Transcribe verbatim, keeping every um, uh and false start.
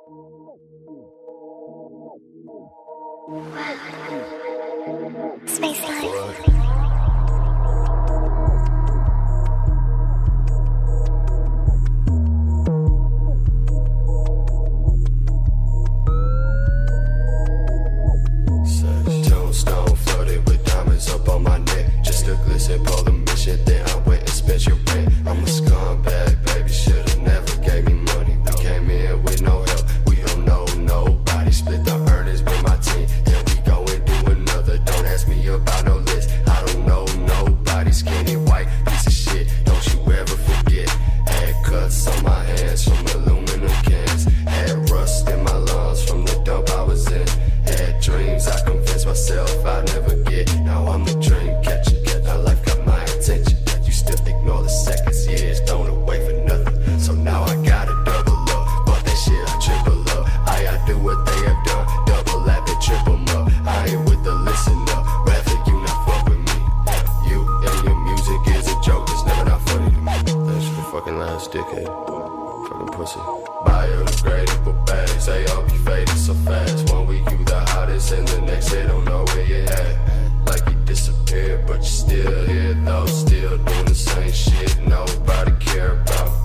Spacedtime. Dickhead, fucking pussy. Biodegradable bags, they all be faded so fast. One week you the hottest, and the next they don't know where you at. Like you disappeared, but you still here though. Still doing the same shit nobody care about.